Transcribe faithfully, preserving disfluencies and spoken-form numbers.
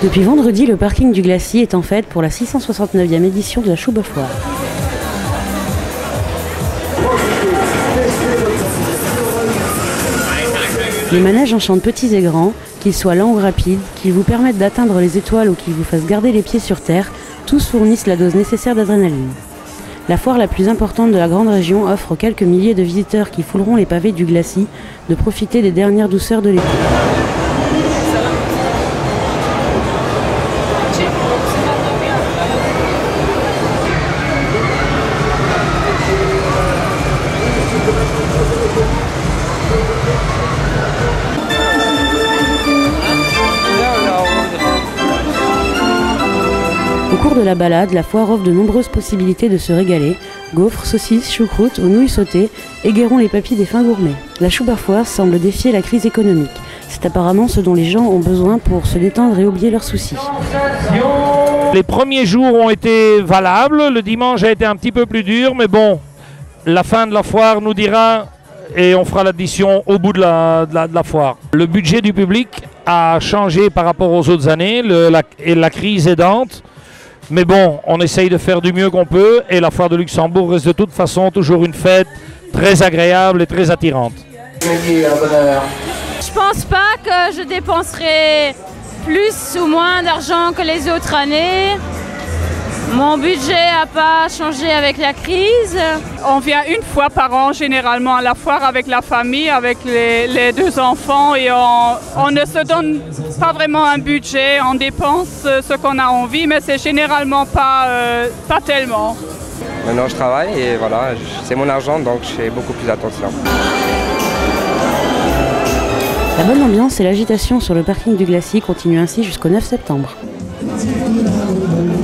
Depuis vendredi, le parking du Glacis est en fête pour la six cent soixante-neuvième édition de la Schuberfoire. Les manèges enchantent petits et grands, qu'ils soient lents ou rapides, qu'ils vous permettent d'atteindre les étoiles ou qu'ils vous fassent garder les pieds sur terre, tous fournissent la dose nécessaire d'adrénaline. La foire la plus importante de la grande région offre aux quelques milliers de visiteurs qui fouleront les pavés du Glacis de profiter des dernières douceurs de l'été. Au cours de la balade, la foire offre de nombreuses possibilités de se régaler. Gaufres, saucisses, choucroutes ou nouilles sautées égaieront les papilles des fins gourmets. La Schuberfoire semble défier la crise économique. C'est apparemment ce dont les gens ont besoin pour se détendre et oublier leurs soucis. Les premiers jours ont été valables, le dimanche a été un petit peu plus dur, mais bon, la fin de la foire nous dira et on fera l'addition au bout de la, de, la, de la foire. Le budget du public a changé par rapport aux autres années, le, la, et la crise aidante. Mais bon, on essaye de faire du mieux qu'on peut et la foire de Luxembourg reste de toute façon toujours une fête très agréable et très attirante. Je pense pas que je dépenserai plus ou moins d'argent que les autres années. Mon budget n'a pas changé avec la crise. On vient une fois par an généralement à la foire avec la famille, avec les, les deux enfants et on, on ne se donne pas vraiment un budget, on dépense ce qu'on a envie mais c'est généralement pas, euh, pas tellement. Maintenant je travaille et voilà, c'est mon argent donc je fais beaucoup plus attention. La bonne ambiance et l'agitation sur le parking du Glacis continuent ainsi jusqu'au neuf septembre.